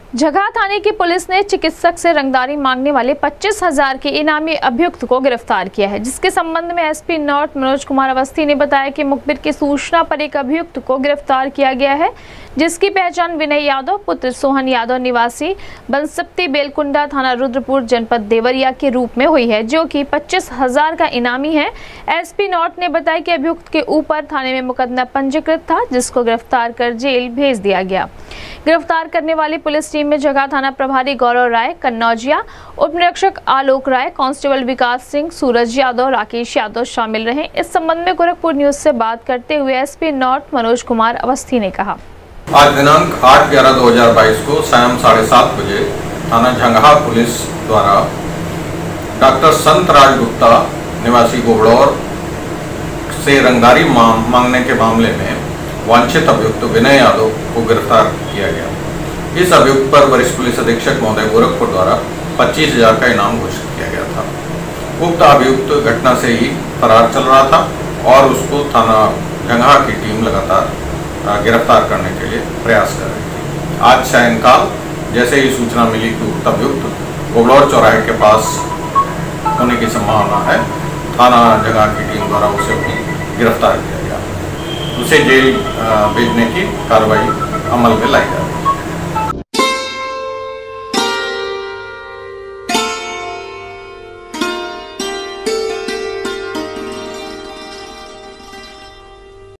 जगहा थाने की पुलिस ने चिकित्सक से रंगदारी मांगने वाले 25,000 के इनामी अभियुक्त को गिरफ्तार किया है, जिसके संबंध में एसपी नॉर्थ मनोज कुमार अवस्थी ने बताया कि मुखबिर की सूचना पर एक अभियुक्त को गिरफ्तार किया गया है, जिसकी पहचान विनय यादव पुत्र सोहन यादव निवासी बनसप्ती बेलकुंडा थाना रुद्रपुर जनपद देवरिया के रूप में हुई है, जो कि 25,000 का इनामी है। एसपी नॉर्थ ने बताया कि अभियुक्त के ऊपर थाने में मुकदमा पंजीकृत था, जिसको गिरफ्तार कर जेल भेज दिया गया। गिरफ्तार करने वाली पुलिस टीम में जगहा थाना प्रभारी गौरव राय, कन्नौजिया उप निरीक्षक आलोक राय, कांस्टेबल विकास सिंह, सूरज यादव, राकेश यादव शामिल रहे। इस संबंध में गोरखपुर न्यूज से बात करते हुए एसपी नॉर्थ मनोज कुमार अवस्थी ने कहा, आज दिनांक 8/11/2022 को शाम 7:30 बजे थाना झंगहा पुलिस द्वारा डॉक्टर संत राज गुप्ता निवासी गोबड़ौर से रंगदारी मांगने के मामले में वांछित अभियुक्त विनय यादव को गिरफ्तार किया गया। इस अभियुक्त पर वरिष्ठ पुलिस अधीक्षक महोदय गोरखपुर द्वारा 25,000 का इनाम घोषित किया गया था। उक्त अभियुक्त घटना से ही फरार चल रहा था और उसको थाना झंगहा की टीम लगातार गिरफ्तार करने के लिए प्रयास कर रही थी। आज सायंकाल जैसे ही सूचना मिली कि उक्त अभियुक्त गोबड़ौर चौराहे के पास होने की संभावना है, थाना झंगहा की टीम द्वारा उसे गिरफ्तार किया गया। उसे जेल भेजने की कार्रवाई अमल में लाई जा रही है।